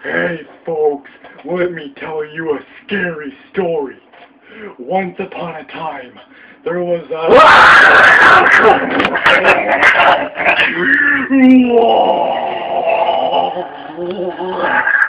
Hey folks, let me tell you a scary story. Once upon a time, there was a...